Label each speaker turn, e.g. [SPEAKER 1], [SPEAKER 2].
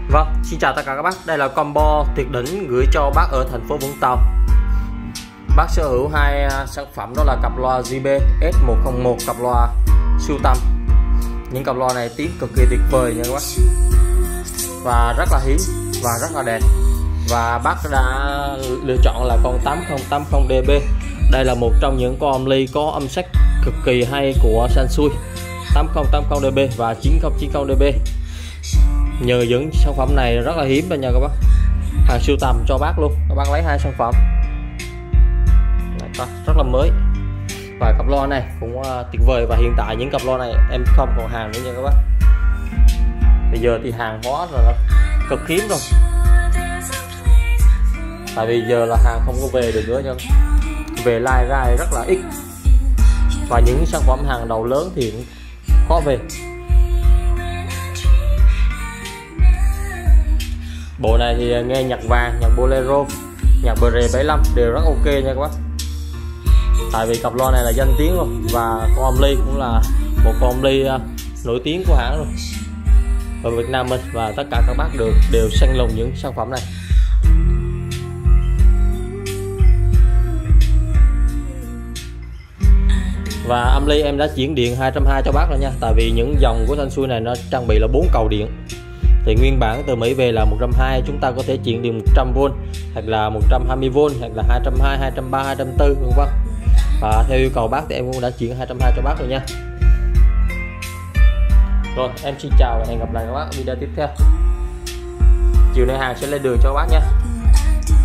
[SPEAKER 1] Vâng, xin chào tất cả các bác. Đây là combo tuyệt đỉnh gửi cho bác ở thành phố Vũng Tàu. Bác sở hữu hai sản phẩm, đó là cặp loa JBL S101, cặp loa siêu tầm. Những cặp loa này tiếng cực kỳ tuyệt vời nha các bác, và rất là hiếm và rất là đẹp. Và bác đã lựa chọn là con 8080 dB. Đây là một trong những con âm ly có âm sắc cực kỳ hay của Sansui, 8080 dB và 9090 dB. Nhờ những sản phẩm này rất là hiếm đây nha các bác, hàng siêu tầm cho bác luôn. Các bác lấy hai sản phẩm rất là mới, và cặp loa này cũng tuyệt vời. Và hiện tại những cặp loa này em không còn hàng nữa nha các bác. Bây giờ thì hàng hóa rồi, cực hiếm rồi, tại vì giờ là hàng không có về được nữa, nhưng về lai rai rất là ít, và những sản phẩm hàng đầu lớn thì cũng khó về. Bộ này thì nghe nhạc vàng, nhạc bolero, nhạc BR75 đều rất ok nha các bác. Tại vì cặp loa này là danh tiếng rồi, và con âm ly cũng là một con âm ly nổi tiếng của hãng rồi ở Việt Nam mình, và tất cả các bác đều săn lùng những sản phẩm này. Và âm ly em đã chuyển điện 220 cho bác rồi nha, tại vì những dòng của Sansui này nó trang bị là 4 cầu điện. Thì nguyên bản từ Mỹ về là 120, chúng ta có thể chuyển điện 100V hoặc là 120V hoặc là 220, 230, 240 vân vân. Và theo yêu cầu bác thì em cũng đã chuyển 220 cho bác rồi nha. Rồi, em xin chào và hẹn gặp lại các bác ở video tiếp theo. Chiều nay hàng sẽ lên đường cho bác nha.